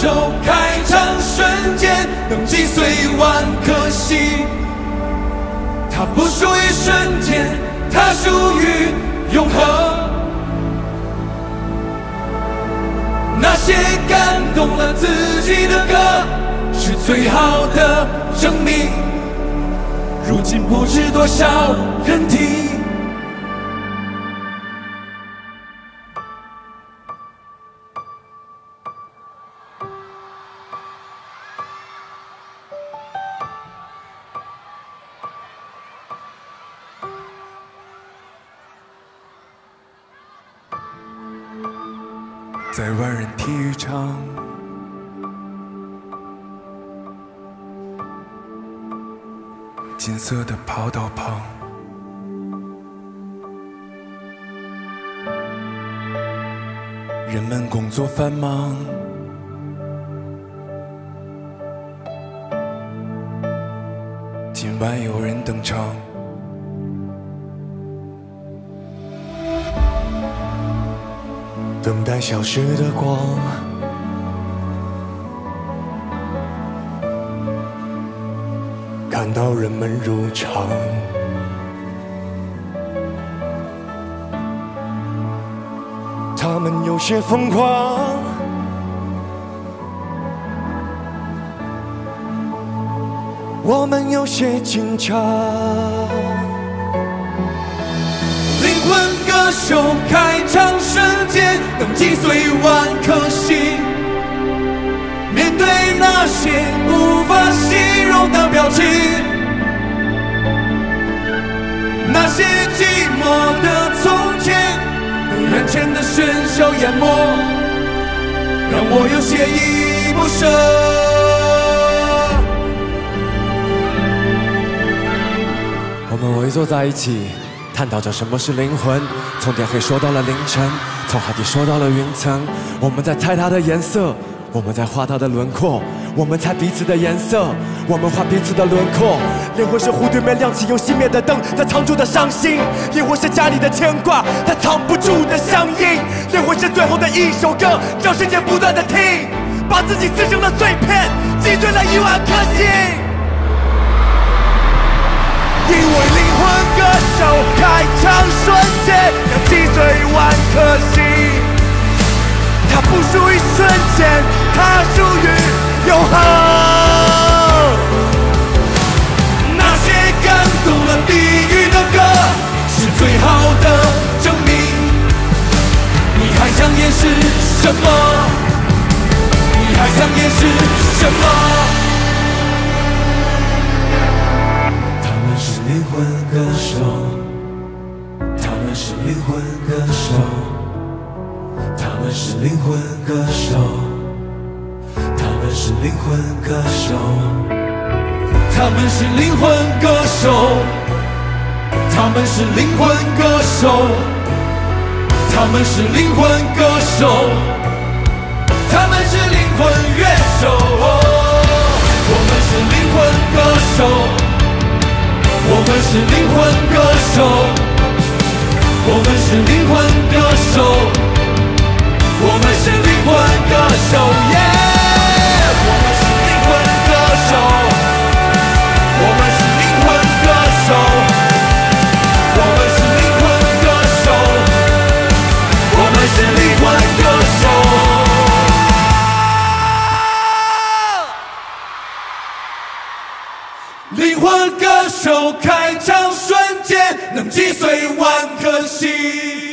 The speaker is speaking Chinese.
手，开场瞬间能击碎万颗心。它不属于瞬间，它属于永恒。那些感动了自己的歌，是最好的证明。如今不知多少人听。在万人体育场，金色的跑道旁，人们工作繁忙，今晚有人登场。等待消失的光，看到人们入场，他们有些疯狂，我们有些紧张。灵魂歌手开场瞬间能击碎万颗心，面对那些无法形容的表情，那些寂寞的从前被人前的喧嚣淹没，让我有些依依不舍。 我们围坐在一起，探讨着什么是灵魂，从天黑说到了凌晨，从海底说到了云层。我们在猜它的颜色，我们在画它的轮廓，我们猜彼此的颜色，我们画彼此的轮廓。灵魂是蝴蝶没亮起又熄灭的灯，它藏住的伤心；灵魂是家里的牵挂，它藏不住的乡音。灵魂是最后的一首歌，让世界不断的听，把自己撕成了碎片，击碎了1万颗心。因为灵魂歌手开场瞬间能击碎万颗心，它不属于瞬间，它属于永恒。 那些感动了地狱的歌，是最好的证明。你还想掩饰什么？你还想掩饰什么？灵魂歌手，他们是灵魂歌手，他们是灵魂歌手，他们是灵魂歌手，他们是灵魂歌手，他们是灵魂歌手，他们是灵魂歌手，他们是灵魂乐手，我们是灵魂歌手。我们是灵魂歌手，我们是灵魂歌手，我们是灵魂歌手，我们是灵魂歌手，我们是灵魂歌手，我们是灵魂歌手，我们是灵魂歌手。灵魂歌手开场瞬间能击碎万颗心。